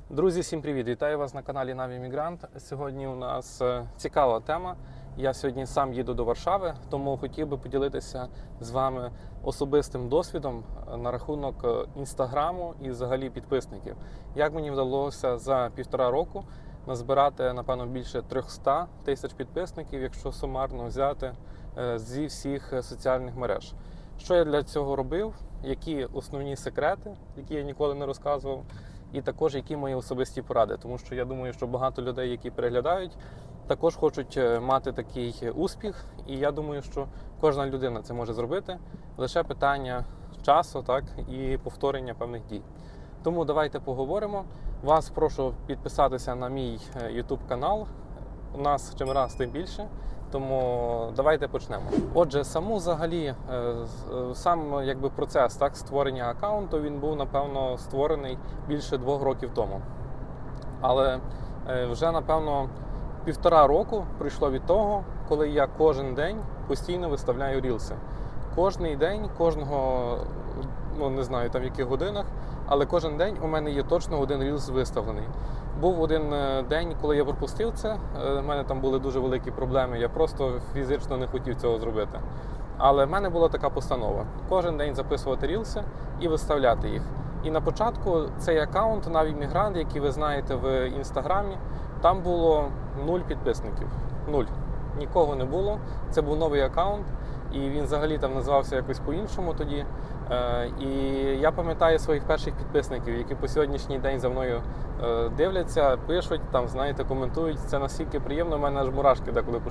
Друзі, всім привіт! Вітаю вас на каналі Навімігрант. Сьогодні у нас цікава тема. Я сьогодні сам їду до Варшави, тому хотів би поділитися з вами особистим досвідом на рахунок інстаграму і взагалі підписників. Як мені вдалося за 1,5 року назбирати, напевно, більше 300 тисяч підписників, якщо сумарно взяти зі всіх соціальних мереж. Що я для цього робив, які основні секрети, які я ніколи не розказував, і також які мої особисті поради, тому що я думаю, що багато людей, які переглядають, також хочуть мати такий успіх, і я думаю, що кожна людина це може зробити, лише питання часу, так, і повторення певних дій. Тому давайте поговоримо. Вас прошу підписатися на мій YouTube канал, у нас чим раз тим більше. Тому давайте почнемо. Отже, сам процес створення аккаунту, він був, напевно, створений більше 2 років тому. Але вже, напевно, 1,5 року пройшло від того, коли я кожен день постійно виставляю рілси. Кожний день, кожного, не знаю там в яких годинах, але кожен день у мене є точно один рілс виставлений. Був один день, коли я пропустив це, в мене там були дуже великі проблеми, я просто фізично не хотів цього зробити. Але в мене була така постанова – кожен день записувати рілси і виставляти їх. І на початку цей аккаунт Навімігрант, який ви знаєте в інстаграмі, там було 0 підписників. 0. Нікого не було. Це був новий аккаунт, і він взагалі там називався якось по-іншому тоді. І я пам'ятаю своїх перших підписників, які по сьогоднішній день за мною дивляться, пишуть, там, знаєте, коментують. Це настільки приємно, в мене аж мурашки деколи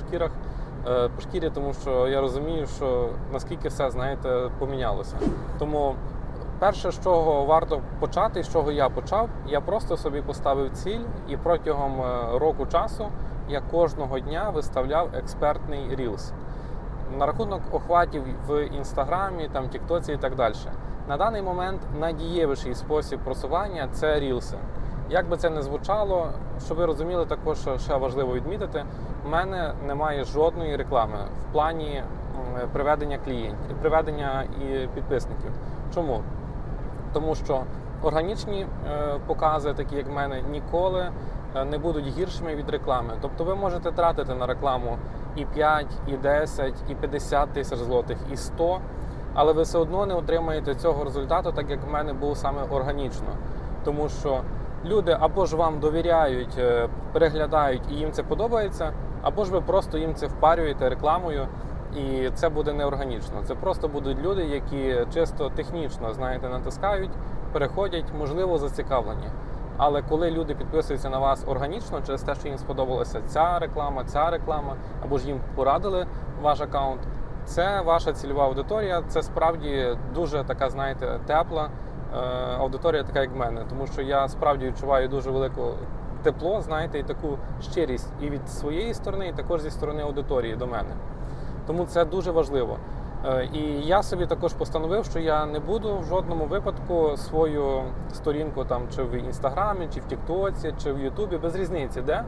по шкірі, тому що я розумію, що наскільки все, знаєте, помінялося. Тому перше, з чого варто почати, з чого я почав, я просто собі поставив ціль і протягом року часу я кожного дня виставляв експертний рілс. На рахунок охватів в інстаграмі, там, тіктоці і так далі. На даний момент найдієвіший спосіб просування – це рілси. Як би це не звучало, щоб ви розуміли, також ще важливо відмітити, в мене немає жодної реклами в плані приведення клієнтів, приведення і підписників. Чому? Тому що органічні покази, такі як в мене, ніколи не будуть гіршими від реклами. Тобто ви можете тратити на рекламу і 5, і 10, і 50 тисяч злотих, і 100, але ви все одно не отримаєте цього результату, так як в мене був саме органічно. Тому що люди або ж вам довіряють, переглядають і їм це подобається, або ж ви просто їм це впарюєте рекламою, і це буде неорганічно. Це просто будуть люди, які чисто технічно, знаєте, натискають, переходять, можливо, зацікавлені. Але коли люди підписуються на вас органічно, через те, що їм сподобалася ця реклама, або ж їм порадили ваш аккаунт, це ваша цільова аудиторія, це справді дуже така, знаєте, тепла аудиторія, така як в мене. Тому що я справді відчуваю дуже велике тепло, знаєте, і таку щирість і від своєї сторони, і також зі сторони аудиторії до мене. Тому це дуже важливо. І я собі також постановив, що я не буду в жодному випадку свою сторінку там чи в інстаграмі, чи в тіктоці, чи в ютубі, без різниці, де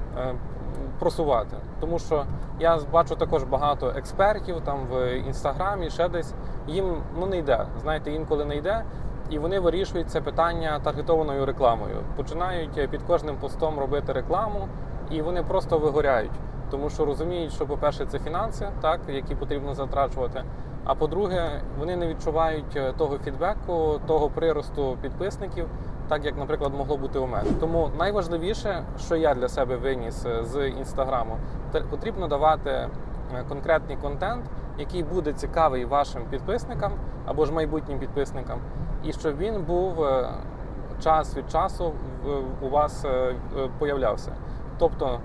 просувати. Тому що я бачу також багато експертів там в інстаграмі, ще десь, їм не йде, знаєте, інколи не йде, і вони вирішують це питання таргетованою рекламою. Починають під кожним постом робити рекламу, і вони просто вигоряють. Тому що розуміють, що, по-перше, це фінанси, так, які потрібно затрачувати, а по-друге, вони не відчувають того фідбеку, того приросту підписників, так, як, наприклад, могло бути у мене. Тому найважливіше, що я для себе виніс з інстаграму, потрібно давати конкретний контент, який буде цікавий вашим підписникам або ж майбутнім підписникам, і щоб він був час від часу у вас появлявся. Тобто,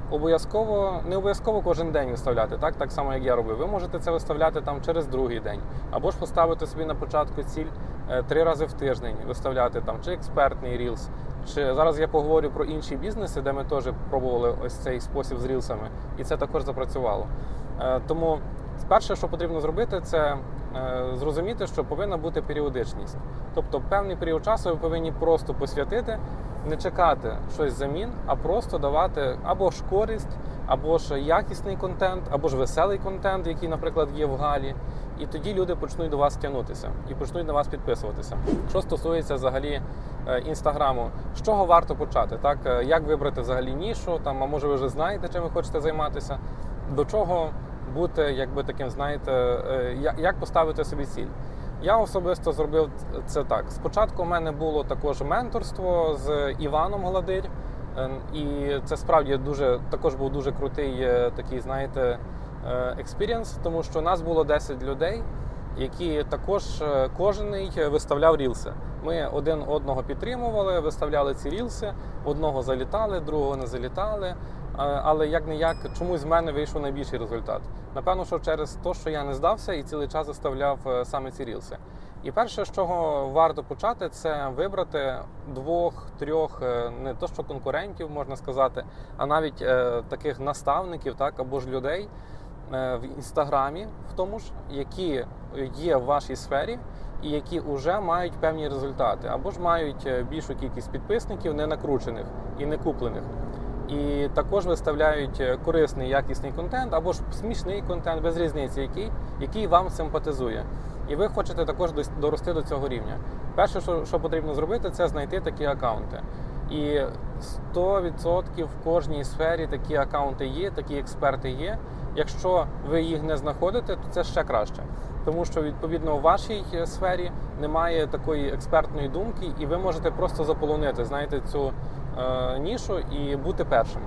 не обов'язково кожен день виставляти, так само, як я робив. Ви можете це виставляти там через другий день. Або ж поставити собі на початку ціль 3 рази в тиждень виставляти там чи експертний рілс. Чи зараз я поговорю про інші бізнеси, де ми теж пробували ось цей спосіб з рілсами, і це також запрацювало. Тому перше, що потрібно зробити, це зрозуміти, що повинна бути періодичність. Тобто певний період часу ви повинні просто посвятити, не чекати щось взамін, а просто давати або ж користь, або ж якісний контент, або ж веселий контент, який, наприклад, є в Галі. і тоді люди почнуть до вас тягнутися і почнуть на вас підписуватися. Що стосується взагалі Інстаграму, з чого варто почати? Так? Як вибрати взагалі нішу, там, а може ви вже знаєте, чим ви хочете займатися, до чого бути, якби таким, знаєте, як поставити собі ціль. Я особисто зробив це так. Спочатку в мене було також менторство з Іваном Гладирь, і це справді також був дуже крутий такий, знаєте, експірієнс, тому що нас було 10 людей, які також кожен виставляв рілси. Ми один одного підтримували, виставляли ці рілси, одного залітали, другого не залітали, але як-не-як чомусь в мене вийшов найбільший результат. Напевно, що через те, що я не здався і цілий час заставляв саме ці рілси. І перше, з чого варто почати, це вибрати 2-3, не то що конкурентів, можна сказати, а навіть таких наставників, так, або ж людей в Інстаграмі, в тому ж, які є в вашій сфері і які вже мають певні результати, або ж мають більшу кількість підписників, не накручених і не куплених. І також виставляють корисний, якісний контент, або ж смішний контент, без різниці, який вам симпатизує. І ви хочете також дорости до цього рівня. Перше, що потрібно зробити, це знайти такі акаунти. І 100% в кожній сфері такі акаунти є, такі експерти є. Якщо ви їх не знаходите, то це ще краще. Тому що, відповідно, у вашій сфері немає такої експертної думки, і ви можете просто заполонити, знаєте, цю нішу і бути першим.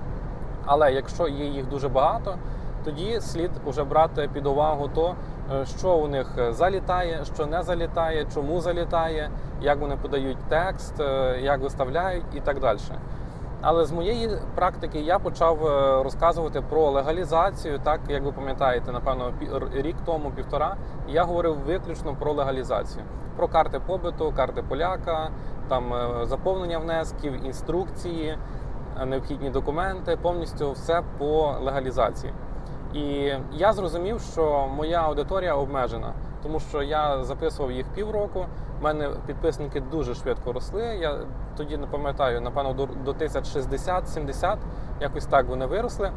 Але якщо є їх дуже багато, тоді слід вже брати під увагу то, що у них залітає, що не залітає, чому залітає, як вони подають текст, як виставляють і так далі. Але з моєї практики я почав розказувати про легалізацію, так, як ви пам'ятаєте, напевно, рік тому, 1,5, я говорив виключно про легалізацію. Про карти побиту, карти поляка, там заповнення внесків, інструкції, необхідні документи, повністю все по легалізації. І я зрозумів, що моя аудиторія обмежена, тому що я записував їх півроку, в мене підписники дуже швидко росли, я тоді не пам'ятаю, напевно, до 1060-70, якось так вони виросли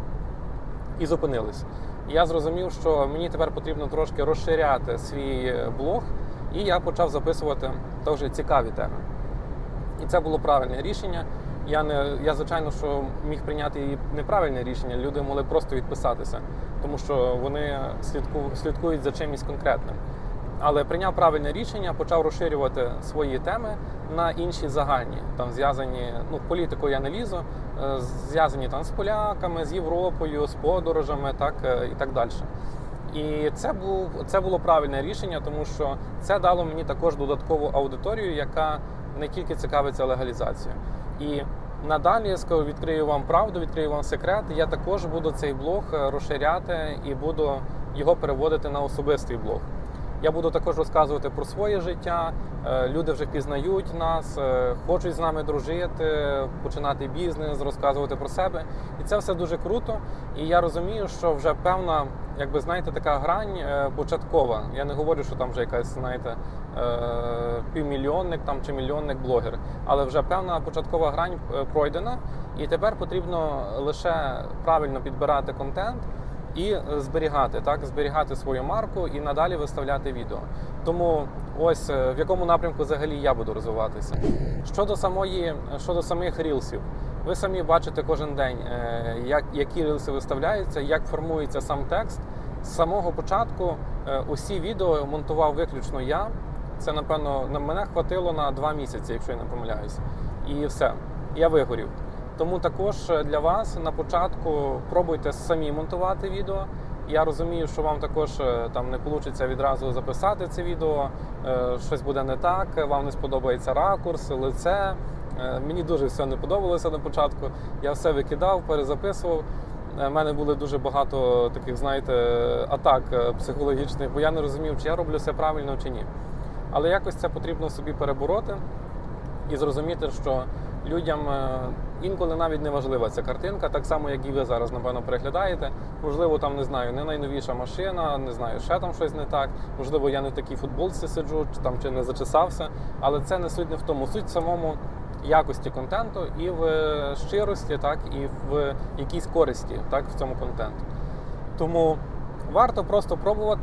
і зупинились. І я зрозумів, що мені тепер потрібно трошки розширяти свій блог, і я почав записувати дуже цікаві теми. І це було правильне рішення. Я звичайно, що міг прийняти і неправильне рішення, люди могли просто відписатися, тому що вони слідкують за чимось конкретним. Але прийняв правильне рішення, почав розширювати свої теми на інші загальні, там зв'язані, політикою я не лізу, зв'язані там з поляками, з Європою, з подорожами, так, і так далі. І це було правильне рішення, тому що це дало мені також додаткову аудиторію, яка не тільки цікавиться легалізацією. І надалі, відкрию вам правду, відкрию вам секрет, я також буду цей блог розширяти і буду його переводити на особистий блог. Я буду також розказувати про своє життя, люди вже пізнають нас, хочуть з нами дружити, починати бізнес, розказувати про себе. І це все дуже круто. І я розумію, що вже певна, якби, знаєте, така грань початкова. Я не говорю, що там вже якась, знаєте, півмільйонник там, чи мільйонник блогер. Але вже певна початкова грань пройдена. І тепер потрібно лише правильно підбирати контент і зберігати свою марку і надалі виставляти відео. Тому ось в якому напрямку взагалі я буду розвиватися. Щодо самих рілсів. Ви самі бачите кожен день, які рілси виставляються, як формується сам текст. З самого початку усі відео монтував виключно я. Це, напевно, мене хватило на 2 місяці, якщо я не помиляюсь. І все, я вигорів. Тому також для вас на початку пробуйте самі монтувати відео. Я розумію, що вам також там не вийде відразу записати це відео, щось буде не так, вам не сподобається ракурс, лице. Мені дуже все не подобалося на початку. Я все викидав, перезаписував. У мене було дуже багато таких, знаєте, атак психологічних, бо я не розумів, чи я роблю все правильно, чи ні. Але якось це потрібно собі перебороти і зрозуміти, що людям інколи навіть не важлива ця картинка, так само, як і ви зараз, напевно, переглядаєте. Можливо, там, не знаю, не найновіша машина, не знаю, ще там щось не так. Можливо, я не в такій футболці сиджу, чи не зачесався. Але це не суть не в тому. Суть в самому якості контенту і в щирості, так, і в якійсь користі, так, в цьому контенту. Тому варто просто пробувати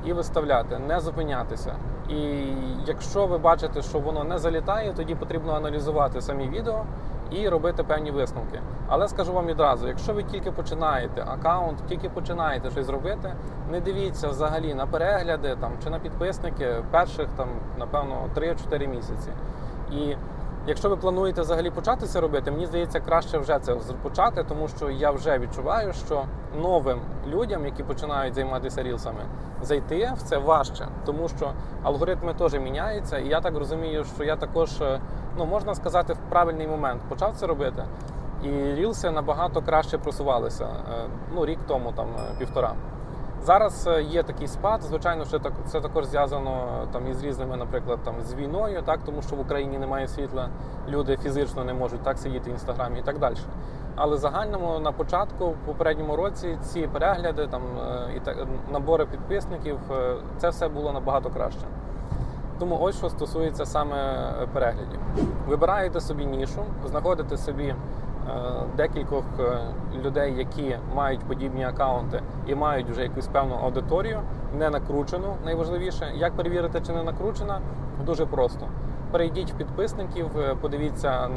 і виставляти, не зупинятися. І якщо ви бачите, що воно не залітає, тоді потрібно аналізувати самі відео і робити певні висновки. Але скажу вам відразу, якщо ви тільки починаєте аккаунт, тільки починаєте щось робити, не дивіться взагалі на перегляди там, чи на підписники перших, там, напевно, 3-4 місяці. І якщо ви плануєте взагалі почати це робити, мені здається, краще вже це почати, тому що я вже відчуваю, що новим людям, які починають займатися рілсами, зайти в це важче, тому що алгоритми теж міняються, і я так розумію, що я також, можна сказати, в правильний момент почав це робити, і рілси набагато краще просувалися, рік тому, там, півтора. Зараз є такий спад, звичайно, що це також зв'язано там із різними, наприклад, там з війною, так, тому що в Україні немає світла, люди фізично не можуть так сидіти в Інстаграмі і так далі. Але в загальному на початку, в попередньому році, ці перегляди, там, набори підписників, це все було набагато краще. Тому ось що стосується саме переглядів. Вибираєте собі нішу, знаходите собі декількох людей, які мають подібні акаунти і мають вже якусь певну аудиторію, не накручену, найважливіше. Як перевірити, чи не накручена? Дуже просто. Перейдіть в підписників, подивіться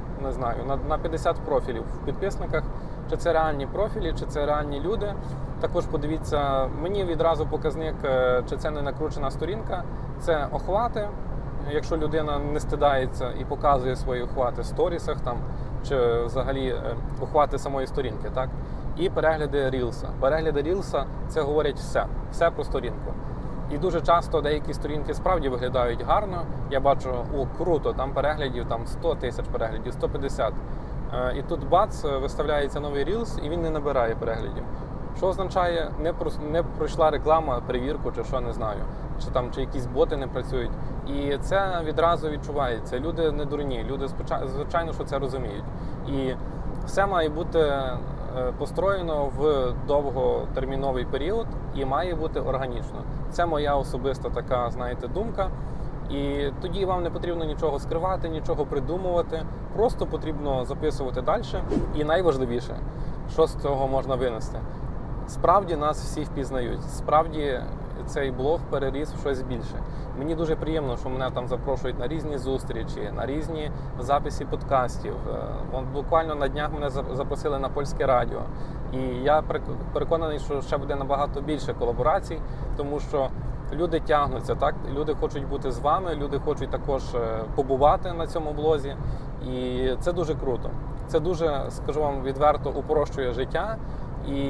на 50 профілів в підписниках, чи це реальні профілі, чи це реальні люди. Також подивіться, мені відразу показник, чи це не накручена сторінка, це охвати. Якщо людина не стидається і показує свої охвати в сторісах, там, чи взагалі охвати самої сторінки, так? І перегляди рілса. Перегляди рілса – це говорять все про сторінку. І дуже часто деякі сторінки справді виглядають гарно. Я бачу, круто, там переглядів, там 100 тисяч переглядів, 150. І тут бац, виставляється новий рілс, і він не набирає переглядів. Що означає, не пройшла реклама, перевірку, чи що, не знаю. Чи якісь боти не працюють. І це відразу відчувається. Люди не дурні, люди, звичайно, що це розуміють. І все має бути построєно в довготерміновий період і має бути органічно. Це моя особиста така, думка. І тоді вам не потрібно нічого скривати, нічого придумувати. Просто потрібно записувати далі. І найважливіше, що з цього можна винести. Справді нас всі впізнають. Справді цей блог переріс в щось більше. Мені дуже приємно, що мене там запрошують на різні зустрічі, на різні записи подкастів. Буквально на днях мене запросили на польське радіо. І я переконаний, що ще буде набагато більше колаборацій, тому що люди тягнуться, так? Люди хочуть бути з вами, люди хочуть також побувати на цьому блозі. І це дуже круто. Це дуже, скажу вам відверто, упрощує життя. І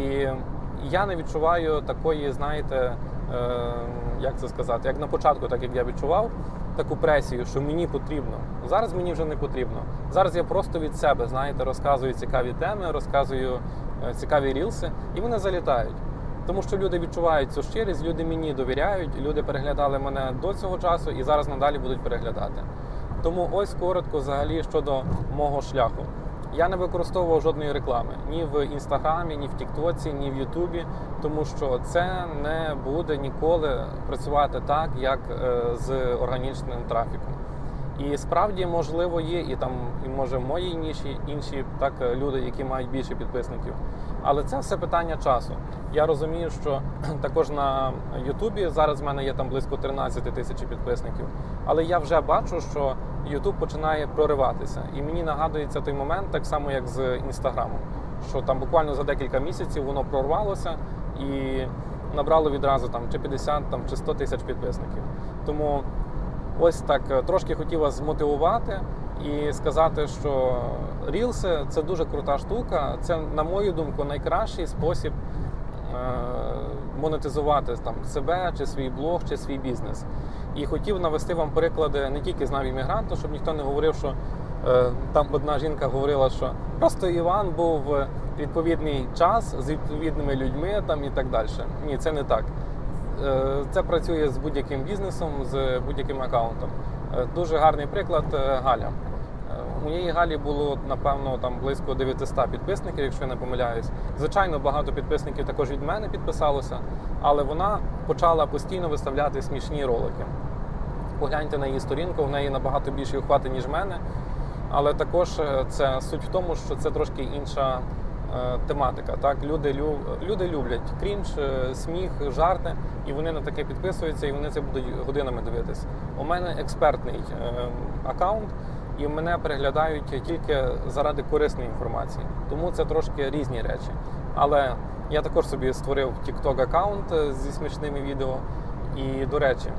я не відчуваю такої, як на початку, так як я відчував, таку пресію, що мені потрібно. Зараз мені вже не потрібно. Зараз я просто від себе, розказую цікаві теми, розказую цікаві рілси, і вони залітають. Тому що люди відчувають цю щирість, люди мені довіряють, люди переглядали мене до цього часу і зараз надалі будуть переглядати. Тому ось коротко взагалі щодо мого шляху. Я не використовував жодної реклами ні в Інстаграмі, ні в Тіктоці, ні в Ютубі, тому що це не буде ніколи працювати так, як з органічним трафіком. І справді, можливо, є і може в моїй ніші інші люди, які мають більше підписників. Але це все питання часу. Я розумію, що також на Ютубі зараз в мене є там близько 13 тисяч підписників. Але я вже бачу, що Ютуб починає прориватися. І мені нагадується той момент, так само як з Інстаграмом, що там буквально за декілька місяців воно прорвалося і набрало відразу чи 50, чи 100 тисяч підписників. Тому ось так трошки хотів вас змотивувати і сказати, що рілси – це дуже крута штука. Це, на мою думку, найкращий спосіб монетизувати себе, чи свій блог, чи свій бізнес. І хотів навести вам приклади не тільки з Навімігранту, щоб ніхто не говорив, що там одна жінка говорила, що просто Іван був в відповідний час з відповідними людьми і так далі. Ні, це не так. Це працює з будь-яким бізнесом, з будь-яким аккаунтом. Дуже гарний приклад – Галя. У моєї Галі було, напевно, близько 900 підписників, якщо я не помиляюсь. Звичайно, багато підписників також від мене підписалося, але вона почала постійно виставляти смішні ролики. Погляньте на її сторінку, в неї набагато більші охвати, ніж в мене. Але також суть в тому, що це трошки інша тематика. Так? Люди люблять крінж, сміх, жарти, і вони на таке підписуються, і вони це будуть годинами дивитись. У мене експертний аккаунт, і мене переглядають тільки заради корисної інформації. Тому це трошки різні речі. Але я також собі створив TikTok аккаунт зі смішними відео. І, до речі,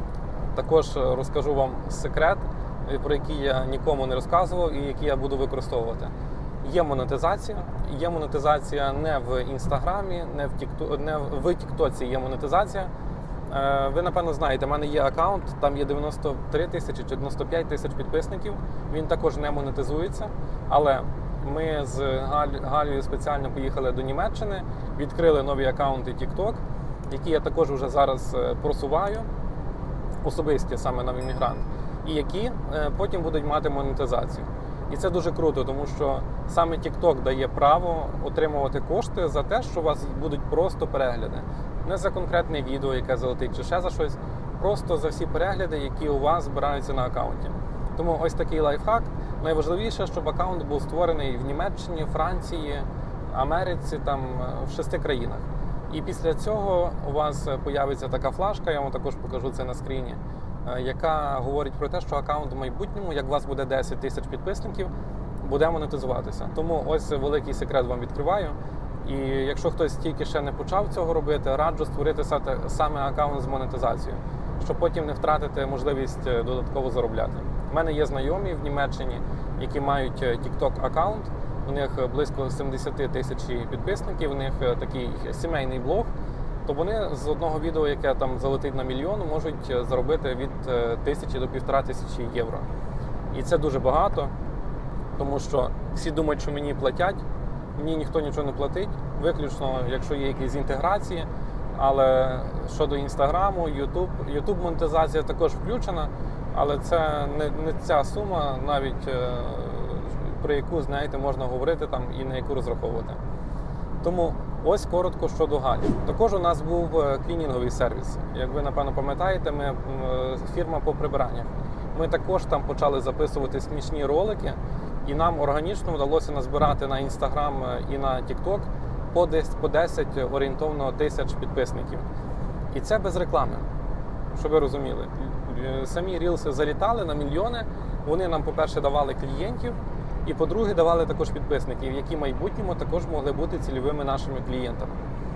також розкажу вам секрет, про який я нікому не розказував і який я буду використовувати. Є монетизація. Є монетизація не в Інстаграмі, не в Тіктоці є монетизація. Ви, напевно, знаєте, в мене є аккаунт, там є 93 тисячі чи 95 тисяч підписників. Він також не монетизується. Але ми з Галею спеціально поїхали до Німеччини, відкрили нові аккаунти TikTok, які я також вже зараз просуваю, особисті саме на іммігрант, і які потім будуть мати монетизацію. І це дуже круто, тому що саме TikTok дає право отримувати кошти за те, що у вас будуть просто перегляди. Не за конкретне відео, яке залетить, чи ще за щось, просто за всі перегляди, які у вас збираються на аккаунті. Тому ось такий лайфхак. Найважливіше, щоб аккаунт був створений в Німеччині, Франції, Америці, там в 6 країнах. І після цього у вас появиться така флажка, я вам також покажу це на скріні, яка говорить про те, що аккаунт в майбутньому, як у вас буде 10 тисяч підписників, буде монетизуватися. Тому ось великий секрет вам відкриваю. І якщо хтось тільки ще не почав цього робити, раджу створити саме аккаунт з монетизацією, щоб потім не втратити можливість додатково заробляти. У мене є знайомі в Німеччині, які мають TikTok аккаунт, у них близько 70 тисяч підписників, у них такий сімейний блог, то вони з одного відео, яке там залетить на мільйон, можуть заробити від 1000 до 1500 євро. І це дуже багато, тому що всі думають, що мені платять, мені ніхто нічого не платить, виключно, якщо є якісь інтеграції. Але щодо Інстаграму, Ютуб монетизація також включена, але це не ця сума, навіть про яку, знаєте, можна говорити там і на яку розраховувати. Тому ось коротко щодо Галі. Також у нас був клінінговий сервіс. Як ви, напевно, пам'ятаєте, ми фірма по прибираннях. Ми також там почали записувати смішні ролики, і нам органічно вдалося назбирати на Інстаграм і на TikTok по 10 орієнтовно тисяч підписників. І це без реклами, щоб ви розуміли. Самі рілси залітали на мільйони, вони нам, по-перше, давали клієнтів, і, по-друге, давали також підписників, які в майбутньому також могли бути цільовими нашими клієнтами.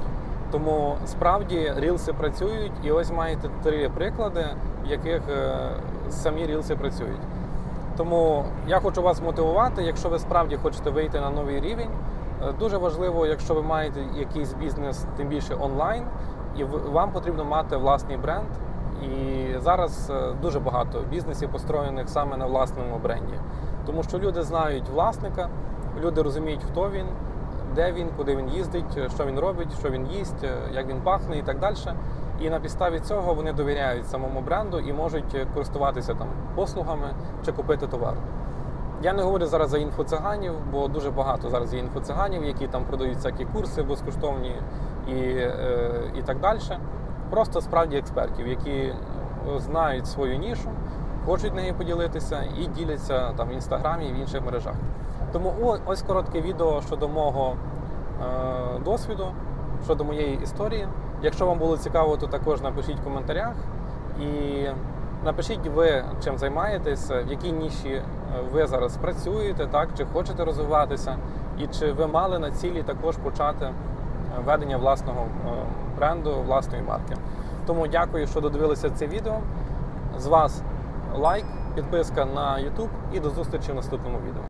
Тому, справді, рілси працюють, і ось маєте 3 приклади, в яких самі рілси працюють. Тому я хочу вас мотивувати, якщо ви справді хочете вийти на новий рівень. Дуже важливо, якщо ви маєте якийсь бізнес, тим більше онлайн, і вам потрібно мати власний бренд. І зараз дуже багато бізнесів построєних саме на власному бренді. Тому що люди знають власника, люди розуміють, хто він, де він, куди він їздить, що він робить, що він їсть, як він пахне і так далі. І на підставі цього вони довіряють самому бренду і можуть користуватися там послугами чи купити товар. Я не говорю зараз за інфоциганів, бо дуже багато зараз є інфоциганів, які там продають всякі курси безкоштовні і так далі. Просто справді експертів, які знають свою нішу, хочуть нею поділитися і діляться там в Інстаграмі і в інших мережах. Тому ось коротке відео щодо мого досвіду, щодо моєї історії. Якщо вам було цікаво, то також напишіть в коментарях і напишіть ви, чим займаєтесь, в якій ніші ви зараз працюєте, так, чи хочете розвиватися, і чи ви мали на цілі також почати ведення власного бренду, власної марки. Тому дякую, що додивилися це відео. З вас лайк, підписка на YouTube і до зустрічі в наступному відео.